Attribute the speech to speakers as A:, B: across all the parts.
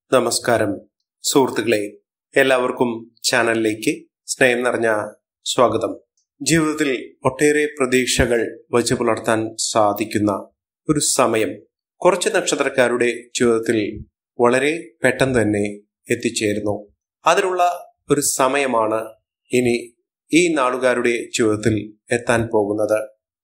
A: നമസ്കാരം സുഹൃത്തുക്കളെ, എല്ലാവർക്കും ചാനലിലേക്ക് സ്നേഹം നിറഞ്ഞ സ്വാഗതം. ജീവിതത്തിൽ ഒട്ടേറെ പ്രതീക്ഷകൾ വച്ചു പുലർത്താൻ സാധിക്കുന്ന ഒരു സമയം കുറച്ച് നക്ഷത്രക്കാരുടെ ജീവിതത്തിൽ വളരെ പെട്ടെന്ന് തന്നെ എത്തിച്ചേരുന്നു. അതിനുള്ള ഒരു സമയമാണ് ഇനി ഈ നാളുകാരുടെ ജീവിതത്തിൽ എത്താൻ പോകുന്നത്.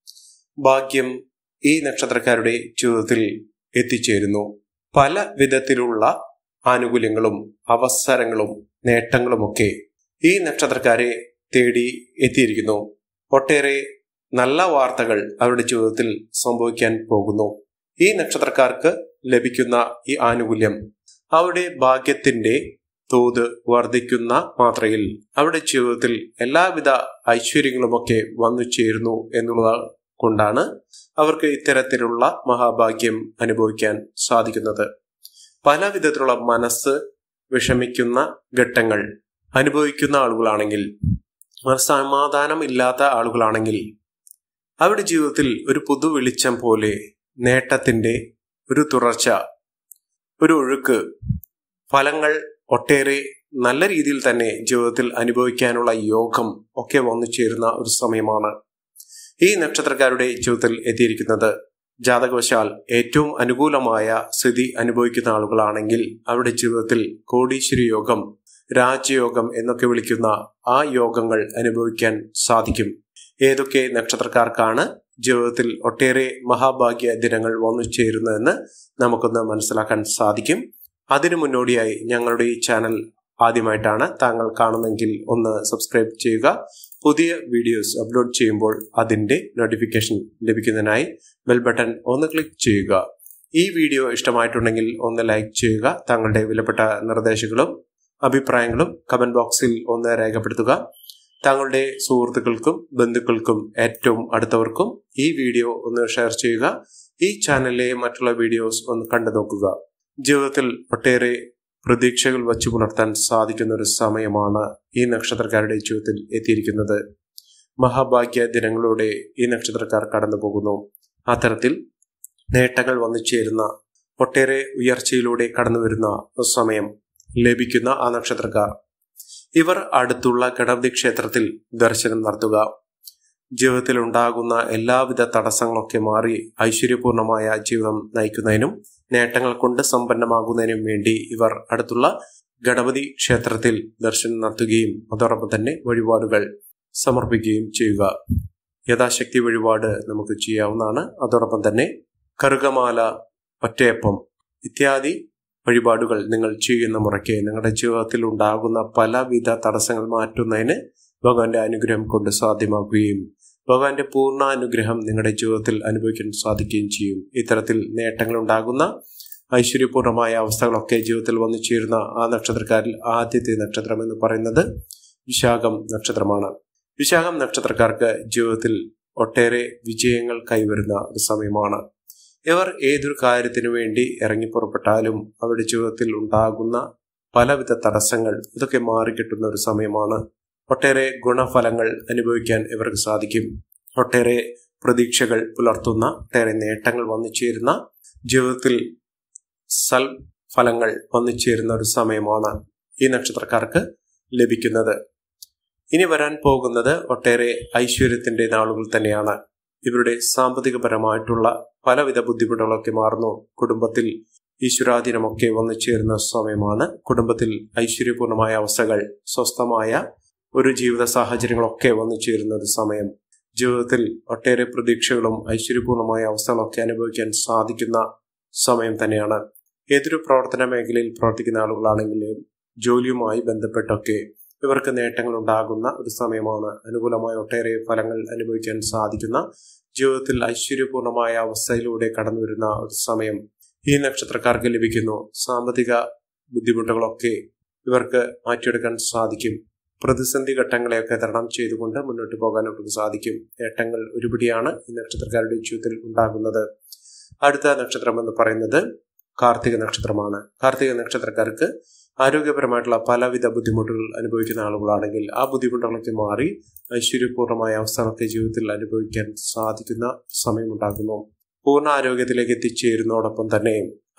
A: ഭാഗ്യം ഈ നക്ഷത്രക്കാരുടെ ജീവിതത്തിൽ എത്തിച്ചേരുന്നു. പല വിധത്തിലുള്ള ആനുകൂല്യങ്ങളും അവസരങ്ങളും നേട്ടങ്ങളുമൊക്കെ ഈ നക്ഷത്രക്കാരെ തേടി എത്തിയിരിക്കുന്നു. ഒട്ടേറെ നല്ല വാർത്തകൾ അവരുടെ ജീവിതത്തിൽ സംഭവിക്കാൻ പോകുന്നു. ഈ നക്ഷത്രക്കാർക്ക് ലഭിക്കുന്ന ഈ ആനുകൂല്യം അവരുടെ ഭാഗ്യത്തിന്റെ തോത് വർദ്ധിക്കുന്ന മാത്രയിൽ അവരുടെ ജീവിതത്തിൽ എല്ലാവിധ ഐശ്വര്യങ്ങളുമൊക്കെ വന്നു ചേരുന്നു എന്നുള്ളത് കൊണ്ടാണ് അവർക്ക് ഇത്തരത്തിലുള്ള മഹാഭാഗ്യം അനുഭവിക്കാൻ സാധിക്കുന്നത്. പല വിധത്തിലുള്ള മനസ്സ് വിഷമിക്കുന്ന ഘട്ടങ്ങൾ അനുഭവിക്കുന്ന ആളുകളാണെങ്കിൽ, സമാധാനം ഇല്ലാത്ത ആളുകളാണെങ്കിൽ അവരുടെ ജീവിതത്തിൽ ഒരു പുതു വെളിച്ചം പോലെ നേട്ടത്തിന്റെ ഒരു തുടർച്ച, ഒരു ഒഴുക്ക്, ഫലങ്ങൾ ഒട്ടേറെ നല്ല രീതിയിൽ തന്നെ ജീവിതത്തിൽ അനുഭവിക്കാനുള്ള യോഗം ഒക്കെ വന്നു ചേരുന്ന ഒരു സമയമാണ് ഈ നക്ഷത്രക്കാരുടെ ജീവിതത്തിൽ എത്തിയിരിക്കുന്നത്. ജാതകവശാൽ ഏറ്റവും അനുകൂലമായ സ്ഥിതി അനുഭവിക്കുന്ന ആളുകളാണെങ്കിൽ അവരുടെ ജീവിതത്തിൽ കോടീശ്വരി യോഗം, രാജയോഗം എന്നൊക്കെ വിളിക്കുന്ന ആ യോഗങ്ങൾ അനുഭവിക്കാൻ സാധിക്കും. ഏതൊക്കെ നക്ഷത്രക്കാർക്കാണ് ജീവിതത്തിൽ ഒട്ടേറെ മഹാഭാഗ്യ ദിനങ്ങൾ വന്നു ചേരുന്നതെന്ന് നമുക്കൊന്ന് മനസ്സിലാക്കാൻ സാധിക്കും. അതിനു മുന്നോടിയായി ഞങ്ങളുടെ ഈ ചാനൽ ആദ്യമായിട്ടാണ് താങ്കൾ കാണുന്നെങ്കിൽ ഒന്ന് സബ്സ്ക്രൈബ് ചെയ്യുക. പുതിയ വീഡിയോസ് അപ്ലോഡ് ചെയ്യുമ്പോൾ അതിന്റെ നോട്ടിഫിക്കേഷൻ ലഭിക്കുന്നതിനായി ബെൽ ബട്ടൺ ഒന്ന് ക്ലിക്ക് ചെയ്യുക. ഈ വീഡിയോ ഇഷ്ടമായിട്ടുണ്ടെങ്കിൽ ഒന്ന് ലൈക്ക് ചെയ്യുക. താങ്കളുടെ വിലപ്പെട്ട നിർദ്ദേശങ്ങളും അഭിപ്രായങ്ങളും കമന്റ് ബോക്സിൽ ഒന്ന് രേഖപ്പെടുത്തുക. താങ്കളുടെ സുഹൃത്തുക്കൾക്കും ബന്ധുക്കൾക്കും ഏറ്റവും അടുത്തവർക്കും ഈ വീഡിയോ ഒന്ന് ഷെയർ ചെയ്യുക. ഈ ചാനലിലെ മറ്റുള്ള വീഡിയോസ് ഒന്ന് കണ്ടു നോക്കുക. ജീവിതത്തിൽ ഒട്ടേറെ പ്രതീക്ഷകൾ വച്ചു പുലർത്താൻ സാധിക്കുന്ന ഒരു സമയമാണ് ഈ നക്ഷത്രക്കാരുടെ ജീവിതത്തിൽ എത്തിയിരിക്കുന്നത്. മഹാഭാഗ്യ ദിനങ്ങളിലൂടെ ഈ നക്ഷത്രക്കാർ കടന്നു പോകുന്നു. അത്തരത്തിൽ നേട്ടങ്ങൾ വന്നു ചേരുന്ന, ഒട്ടേറെ ഉയർച്ചയിലൂടെ കടന്നു വരുന്ന സമയം ലഭിക്കുന്ന ആ നക്ഷത്രക്കാർ, ഇവർ അടുത്തുള്ള ഗണപതി ക്ഷേത്രത്തിൽ ദർശനം നടത്തുക. ജീവിതത്തിൽ ഉണ്ടാകുന്ന എല്ലാവിധ തടസ്സങ്ങളൊക്കെ മാറി ഐശ്വര്യപൂർണമായ ജീവിതം നയിക്കുന്നതിനും നേട്ടങ്ങൾ കൊണ്ട് സമ്പന്നമാകുന്നതിനും വേണ്ടി ഇവർ അടുത്തുള്ള ഗണപതി ക്ഷേത്രത്തിൽ ദർശനം നടത്തുകയും അതോടൊപ്പം തന്നെ വഴിപാടുകൾ സമർപ്പിക്കുകയും ചെയ്യുക. യഥാശക്തി വഴിപാട് നമുക്ക് ചെയ്യാവുന്നതാണ്. അതോടൊപ്പം തന്നെ കറുകമാല, ഒറ്റയപ്പം ഇത്യാദി വഴിപാടുകൾ നിങ്ങൾ ചെയ്യുന്ന മുറയ്ക്ക് നിങ്ങളുടെ ജീവിതത്തിൽ ഉണ്ടാകുന്ന പലവിധ തടസ്സങ്ങൾ മാറ്റുന്നതിന് ഭഗവാന്റെ അനുഗ്രഹം കൊണ്ട് സാധ്യമാക്കുകയും ഭഗവാന്റെ പൂർണ്ണ അനുഗ്രഹം നിങ്ങളുടെ ജീവിതത്തിൽ അനുഭവിക്കാൻ സാധിക്കുകയും ചെയ്യും. ഇത്തരത്തിൽ നേട്ടങ്ങൾ ഉണ്ടാകുന്ന ഐശ്വര്യപൂർണമായ അവസ്ഥകളൊക്കെ ജീവിതത്തിൽ വന്നു ചേരുന്ന ആ നക്ഷത്രക്കാരിൽ ആദ്യത്തെ നക്ഷത്രം എന്ന് പറയുന്നത് വിശാഖം നക്ഷത്രമാണ്. വിശാഖം നക്ഷത്രക്കാർക്ക് ജീവിതത്തിൽ ഒട്ടേറെ വിജയങ്ങൾ കൈവരുന്ന ഒരു സമയമാണ്. ഇവർ ഏതൊരു കാര്യത്തിനു വേണ്ടി ഇറങ്ങി പുറപ്പെട്ടാലും അവരുടെ ജീവിതത്തിൽ ഉണ്ടാകുന്ന പലവിധ തടസ്സങ്ങൾ ഇതൊക്കെ മാറിക്കിട്ടുന്ന ഒരു സമയമാണ്. ഒട്ടേറെ ഗുണഫലങ്ങൾ അനുഭവിക്കാൻ ഇവർക്ക് സാധിക്കും. ഒട്ടേറെ പ്രതീക്ഷകൾ പുലർത്തുന്ന, ഒട്ടേറെ നേട്ടങ്ങൾ വന്നു ചേരുന്ന, ജീവിതത്തിൽ സൽഫലങ്ങൾ വന്നു ചേരുന്ന ഒരു സമയമാണ് ഈ നക്ഷത്രക്കാർക്ക് ലഭിക്കുന്നത്. ഇനി വരാൻ പോകുന്നത് ഒട്ടേറെ ഐശ്വര്യത്തിന്റെ നാളുകൾ തന്നെയാണ്. ഇവരുടെ സാമ്പത്തികപരമായിട്ടുള്ള പലവിധ ബുദ്ധിമുട്ടുകളൊക്കെ മാറുന്നു. കുടുംബത്തിൽ ഈശ്വരാധീനമൊക്കെ വന്നു ചേരുന്ന സമയമാണ്. കുടുംബത്തിൽ ഐശ്വര്യപൂർണമായ അവസ്ഥകൾ, സ്വസ്ഥമായ ഒരു ജീവിത സാഹചര്യങ്ങളൊക്കെ വന്നു ചേരുന്ന ഒരു സമയം. ജീവിതത്തിൽ ഒട്ടേറെ പ്രതീക്ഷകളും ഐശ്വര്യപൂർണമായ അവസ്ഥകളൊക്കെ അനുഭവിക്കാൻ സാധിക്കുന്ന സമയം തന്നെയാണ്. ഏതൊരു പ്രവർത്തന മേഖലയിൽ പ്രവർത്തിക്കുന്ന ആളുകളാണെങ്കിലും ജോലിയുമായി ബന്ധപ്പെട്ടൊക്കെ ഇവർക്ക് നേട്ടങ്ങൾ ഉണ്ടാകുന്ന ഒരു സമയമാണ്. അനുകൂലമായ ഒട്ടേറെ ഫലങ്ങൾ അനുഭവിക്കാൻ സാധിക്കുന്ന, ജീവിതത്തിൽ ഐശ്വര്യപൂർണമായ അവസ്ഥയിലൂടെ കടന്നു വരുന്ന ഒരു സമയം ഈ നക്ഷത്രക്കാർക്ക് ലഭിക്കുന്നു. സാമ്പത്തിക ബുദ്ധിമുട്ടുകളൊക്കെ ഇവർക്ക് മാറ്റിയെടുക്കാൻ സാധിക്കും. പ്രതിസന്ധി ഘട്ടങ്ങളെയൊക്കെ തരണം ചെയ്തുകൊണ്ട് മുന്നോട്ട് പോകാൻ അവർക്ക് സാധിക്കും. നേട്ടങ്ങൾ ഒരുപിടിയാണ് ഈ നക്ഷത്രക്കാരുടെ ജീവിതത്തിൽ ഉണ്ടാകുന്നത്. അടുത്ത നക്ഷത്രം എന്ന് പറയുന്നത് കാർത്തിക നക്ഷത്രമാണ്. കാർത്തിക നക്ഷത്രക്കാർക്ക് ആരോഗ്യപരമായിട്ടുള്ള പലവിധ ബുദ്ധിമുട്ടുകൾ അനുഭവിക്കുന്ന ആളുകളാണെങ്കിൽ ആ ബുദ്ധിമുട്ടുകളൊക്കെ മാറി ഐശ്വര്യപൂർണമായ അവസ്ഥകളൊക്കെ ജീവിതത്തിൽ അനുഭവിക്കാൻ സാധിക്കുന്ന സമയമുണ്ടാകുന്നു. പൂർണ്ണ ആരോഗ്യത്തിലേക്ക് എത്തിച്ചേരുന്നതോടൊപ്പം തന്നെ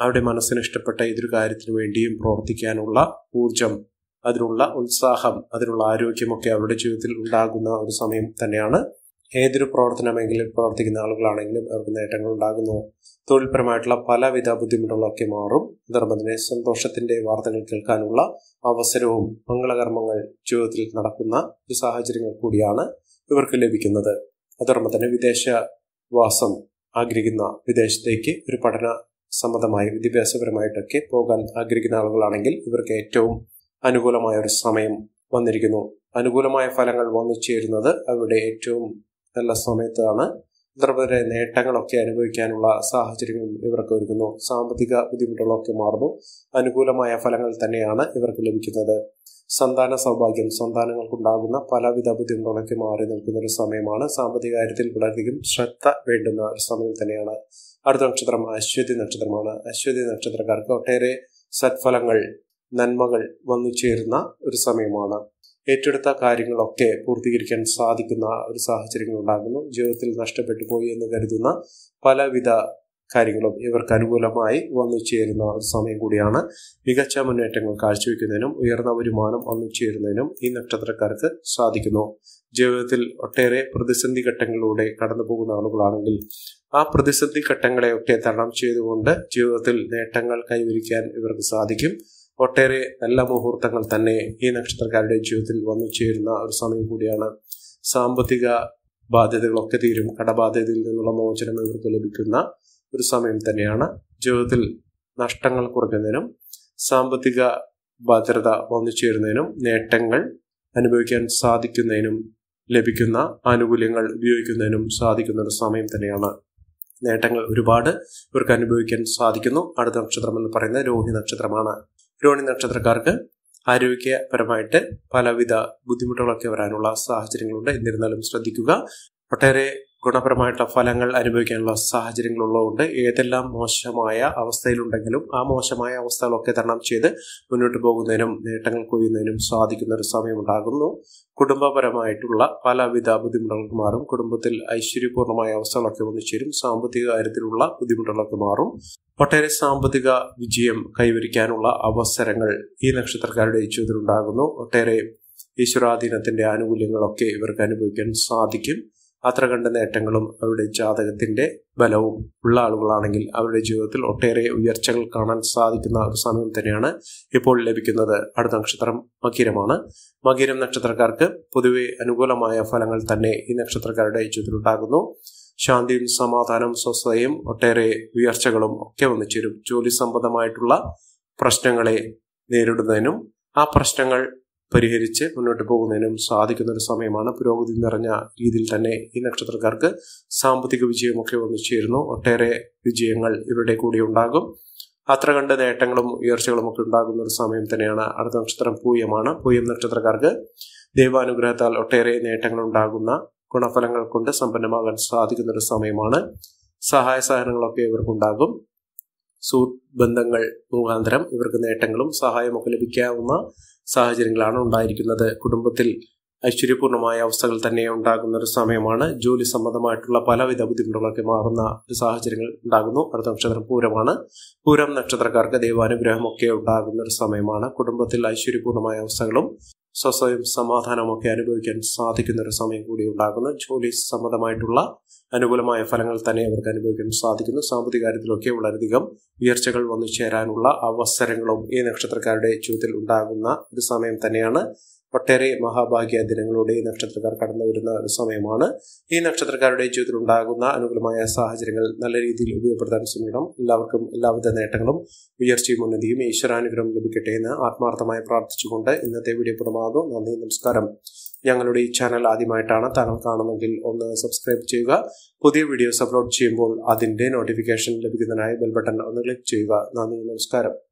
A: അവരുടെ മനസ്സിന് ഇഷ്ടപ്പെട്ട ഏതൊരു കാര്യത്തിനു വേണ്ടിയും പ്രവർത്തിക്കാനുള്ള ഊർജം, അതിനുള്ള ഉത്സാഹം, അതിനുള്ള ആരോഗ്യമൊക്കെ അവരുടെ ജീവിതത്തിൽ ഉണ്ടാകുന്ന ഒരു സമയം തന്നെയാണ്. ഏതൊരു പ്രവർത്തനമെങ്കിലും പ്രവർത്തിക്കുന്ന ആളുകളാണെങ്കിലും അവർക്ക് നേട്ടങ്ങൾ ഉണ്ടാകുന്നു. തൊഴിൽപരമായിട്ടുള്ള പലവിധ ബുദ്ധിമുട്ടുകളൊക്കെ മാറും. അതോടൊപ്പം തന്നെ സന്തോഷത്തിന്റെ വാർത്തകൾ കേൾക്കാനുള്ള അവസരവും മംഗളകർമ്മങ്ങൾ ജീവിതത്തിൽ നടക്കുന്ന ഒരു സാഹചര്യങ്ങൾ കൂടിയാണ് ഇവർക്ക് ലഭിക്കുന്നത്. അതോടൊപ്പം തന്നെ വിദേശവാസം ആഗ്രഹിക്കുന്ന, വിദേശത്തേക്ക് ഒരു പഠന സംബന്ധമായി വിദ്യാഭ്യാസപരമായിട്ടൊക്കെ പോകാൻ ആഗ്രഹിക്കുന്ന ആളുകളാണെങ്കിൽ ഇവർക്ക് ഏറ്റവും അനുകൂലമായ ഒരു സമയം വന്നിരിക്കുന്നു. അനുകൂലമായ ഫലങ്ങൾ വന്നു ചേരുന്നത് അവരുടെ ഏറ്റവും നല്ല സമയത്താണ്. ഇതേപോലെ നേട്ടങ്ങളൊക്കെ അനുഭവിക്കാനുള്ള സാഹചര്യങ്ങൾ ഇവർക്ക് ഒരുക്കുന്നു. സാമ്പത്തിക ബുദ്ധിമുട്ടുകളൊക്കെ മാറുന്നു. അനുകൂലമായ ഫലങ്ങൾ തന്നെയാണ് ഇവർക്ക് ലഭിക്കുന്നത്. സന്താന സൗഭാഗ്യം, സന്താനങ്ങൾക്കുണ്ടാകുന്ന പലവിധ ബുദ്ധിമുട്ടുകളൊക്കെ മാറി നിൽക്കുന്ന ഒരു സമയമാണ്. സാമ്പത്തിക കാര്യത്തിൽ വളരെയധികം ശ്രദ്ധ വേണ്ടുന്ന ഒരു സമയം തന്നെയാണ്. അടുത്ത നക്ഷത്രം അശ്വതി നക്ഷത്രമാണ്. അശ്വതി നക്ഷത്രക്കാർക്ക് ഒട്ടേറെ സത്ഫലങ്ങൾ, നന്മകൾ വന്നു ചേരുന്ന ഒരു സമയമാണ്. ഏറ്റെടുത്ത കാര്യങ്ങളൊക്കെ പൂർത്തീകരിക്കാൻ സാധിക്കുന്ന ഒരു സാഹചര്യങ്ങൾ ഉണ്ടാകുന്നു. ജീവിതത്തിൽ നഷ്ടപ്പെട്ടു പോയി എന്ന് കരുതുന്ന പലവിധ കാര്യങ്ങളും ഇവർക്ക് അനുകൂലമായി വന്നു ചേരുന്ന ഒരു സമയം കൂടിയാണ്. മികച്ച മുന്നേറ്റങ്ങൾ കാഴ്ചവെക്കുന്നതിനും ഉയർന്ന വരുമാനം വന്നു ചേരുന്നതിനും ഈ നക്ഷത്രക്കാർക്ക് സാധിക്കുന്നു. ജീവിതത്തിൽ ഒട്ടേറെ പ്രതിസന്ധി ഘട്ടങ്ങളിലൂടെ കടന്നു പോകുന്ന ആളുകളാണെങ്കിൽ ആ പ്രതിസന്ധി ഘട്ടങ്ങളെയൊക്കെ തരണം ചെയ്തുകൊണ്ട് ജീവിതത്തിൽ നേട്ടങ്ങൾ കൈവരിക്കാൻ ഇവർക്ക് സാധിക്കും. ഒട്ടേറെ നല്ല മുഹൂർത്തങ്ങൾ തന്നെ ഈ നക്ഷത്രക്കാരുടെ ജീവിതത്തിൽ വന്നു ചേരുന്ന ഒരു സമയം കൂടിയാണ്. സാമ്പത്തിക ബാധ്യതകളൊക്കെ തീരും. കടബാധ്യതയിൽ നിന്നുള്ള മോചനം ഇവർക്ക് ലഭിക്കുന്ന ഒരു സമയം തന്നെയാണ്. ജീവിതത്തിൽ നഷ്ടങ്ങൾ കുറയ്ക്കുന്നതിനും സാമ്പത്തിക ഭദ്രത വന്നു ചേരുന്നതിനും നേട്ടങ്ങൾ അനുഭവിക്കാൻ സാധിക്കുന്നതിനും ലഭിക്കുന്ന ആനുകൂല്യങ്ങൾ ഉപയോഗിക്കുന്നതിനും സാധിക്കുന്ന ഒരു സമയം തന്നെയാണ്. നേട്ടങ്ങൾ ഒരുപാട് ഇവർക്ക് അനുഭവിക്കാൻ സാധിക്കുന്നു. അടുത്ത നക്ഷത്രം എന്ന് പറയുന്നത് രോഹിണി നക്ഷത്രമാണ്. രോഹിണി നക്ഷത്രക്കാർക്ക് ആരോഗ്യപരമായിട്ട് പലവിധ ബുദ്ധിമുട്ടുകളൊക്കെ വരാനുള്ള സാഹചര്യങ്ങളുണ്ട്. എന്നിരുന്നാലും ശ്രദ്ധിക്കുക. ഒട്ടേറെ ഗുണപരമായിട്ടുള്ള ഫലങ്ങൾ അനുഭവിക്കാനുള്ള സാഹചര്യങ്ങളുള്ളതുകൊണ്ട് ഏതെല്ലാം മോശമായ അവസ്ഥയിലുണ്ടെങ്കിലും ആ മോശമായ അവസ്ഥകളൊക്കെ തരണം ചെയ്ത് മുന്നോട്ട് പോകുന്നതിനും നേട്ടങ്ങൾ കൊയ്യുന്നതിനും സാധിക്കുന്ന ഒരു സമയമുണ്ടാകുന്നു. കുടുംബപരമായിട്ടുള്ള പലവിധ ബുദ്ധിമുട്ടുകൾക്ക് മാറും. കുടുംബത്തിൽ ഐശ്വര്യപൂർണമായ അവസ്ഥകളൊക്കെ വന്നു ചേരും. സാമ്പത്തിക കാര്യത്തിലുള്ള ബുദ്ധിമുട്ടുകളൊക്കെ മാറും. ഒട്ടേറെ സാമ്പത്തിക വിജയം കൈവരിക്കാനുള്ള അവസരങ്ങൾ ഈ നക്ഷത്രക്കാരുടെ ജീവിതത്തിൽ ഉണ്ടാകുന്നു. ഒട്ടേറെ ഈശ്വരാധീനത്തിന്റെ ആനുകൂല്യങ്ങളൊക്കെ ഇവർക്ക് അനുഭവിക്കാൻ സാധിക്കും. അത്ര കണ്ട നേട്ടങ്ങളും അവരുടെ ജാതകത്തിന്റെ ബലവും ഉള്ള ആളുകളാണെങ്കിൽ അവരുടെ ജീവിതത്തിൽ ഒട്ടേറെ ഉയർച്ചകൾ കാണാൻ സാധിക്കുന്ന ഒരു സമയം തന്നെയാണ് ഇപ്പോൾ ലഭിക്കുന്നത്. അടുത്ത നക്ഷത്രം മകീരമാണ്. മകീരം നക്ഷത്രക്കാർക്ക് പൊതുവെ അനുകൂലമായ ഫലങ്ങൾ തന്നെ ഈ നക്ഷത്രക്കാരുടെ ജീവിതത്തിൽ ഉണ്ടാകുന്നു. ശാന്തിയും സമാധാനം, സ്വസ്ഥതയും ഒട്ടേറെ ഉയർച്ചകളും ഒക്കെ വന്നു ചേരും. ജോലി സംബന്ധമായിട്ടുള്ള പ്രശ്നങ്ങളെ നേരിടുന്നതിനും ആ പ്രശ്നങ്ങൾ പരിഹരിച്ച് മുന്നോട്ട് പോകുന്നതിനും സാധിക്കുന്ന ഒരു സമയമാണ്. പുരോഗതി നിറഞ്ഞ രീതിയിൽ തന്നെ ഈ നക്ഷത്രക്കാർക്ക് സാമ്പത്തിക വിജയമൊക്കെ വന്നു ചേരുന്നു. ഒട്ടേറെ വിജയങ്ങൾ ഇവരുടെ കൂടി ഉണ്ടാകും. അത്ര കണ്ട് നേട്ടങ്ങളും ഉയർച്ചകളും ഒക്കെ ഉണ്ടാകുന്ന ഒരു സമയം തന്നെയാണ്. അടുത്ത നക്ഷത്രം പൂയമാണ്. പൂയം നക്ഷത്രക്കാർക്ക് ദൈവാനുഗ്രഹത്താൽ ഒട്ടേറെ നേട്ടങ്ങൾ ഉണ്ടാകുന്ന, ഗുണഫലങ്ങൾ കൊണ്ട് സമ്പന്നമാകാൻ സാധിക്കുന്ന ഒരു സമയമാണ്. സഹായ സഹകരണങ്ങളൊക്കെ ഇവർക്കുണ്ടാകും. സുഹൃത്ത് ബന്ധങ്ങൾ മുഖാന്തരം ഇവർക്ക് നേട്ടങ്ങളും സഹായമൊക്കെ ലഭിക്കാവുന്ന സാഹചര്യങ്ങളാണ് ഉണ്ടായിരിക്കുന്നത്. കുടുംബത്തിൽ ഐശ്വര്യപൂർണമായ അവസ്ഥകൾ തന്നെ ഉണ്ടാകുന്ന ഒരു സമയമാണ്. ജോലി സംബന്ധമായിട്ടുള്ള പലവിധ ബുദ്ധിമുട്ടുകളൊക്കെ മാറുന്ന ഒരു സാഹചര്യങ്ങൾ ഉണ്ടാകുന്നു. അടുത്ത നക്ഷത്രം പൂരമാണ്. പൂരം നക്ഷത്രക്കാർക്ക് ദൈവാനുഗ്രഹമൊക്കെ ഉണ്ടാകുന്ന ഒരു സമയമാണ്. കുടുംബത്തിൽ ഐശ്വര്യപൂർണമായ അവസ്ഥകളും സ്വസ്ഥയും സമാധാനമൊക്കെ അനുഭവിക്കാൻ സാധിക്കുന്ന ഒരു സമയം കൂടി ഉണ്ടാകുന്നു. ജോലി സംബന്ധമായിട്ടുള്ള അനുകൂലമായ ഫലങ്ങൾ തന്നെ അവർക്ക് അനുഭവിക്കാൻ സാധിക്കുന്നു. സാമ്പത്തിക കാര്യത്തിലൊക്കെ വളരെയധികം ഉയർച്ചകൾ വന്നു ചേരാനുള്ള അവസരങ്ങളും ഈ നക്ഷത്രക്കാരുടെ ജീവിതത്തിൽ ഉണ്ടാകുന്ന ഒരു സമയം തന്നെയാണ്. ഒട്ടേറെ മഹാഭാഗ്യ ദിനങ്ങളുടെ ഈ നക്ഷത്രക്കാർ കടന്നു വരുന്ന ഒരു സമയമാണ്. ഈ നക്ഷത്രക്കാരുടെ ജീവിതത്തിൽ ഉണ്ടാകുന്ന അനുകൂലമായ സാഹചര്യങ്ങൾ നല്ല രീതിയിൽ ഉപയോഗപ്പെടുത്താൻ ശ്രമിക്കണം. എല്ലാവർക്കും എല്ലാവിധ നേട്ടങ്ങളും ഉയർച്ചയും ഉന്നതിയും ഈശ്വരാനുഗ്രഹം ലഭിക്കട്ടെ എന്ന് ആത്മാർത്ഥമായി പ്രാർത്ഥിച്ചുകൊണ്ട് ഇന്നത്തെ വീഡിയോ പൂർണ്ണമാകുന്നു. നന്ദി, നമസ്കാരം. ഞങ്ങളുടെ ഈ ചാനൽ ആദ്യമായിട്ടാണ് താങ്കൾ കാണുന്നതെങ്കിൽ ഒന്ന് സബ്സ്ക്രൈബ് ചെയ്യുക. പുതിയ വീഡിയോസ് അപ്ലോഡ് ചെയ്യുമ്പോൾ അതിന്റെ നോട്ടിഫിക്കേഷൻ ലഭിക്കുന്നതിനായി ബെൽ ബട്ടൺ ഒന്ന് ക്ലിക്ക് ചെയ്യുക. നന്ദി, നമസ്കാരം.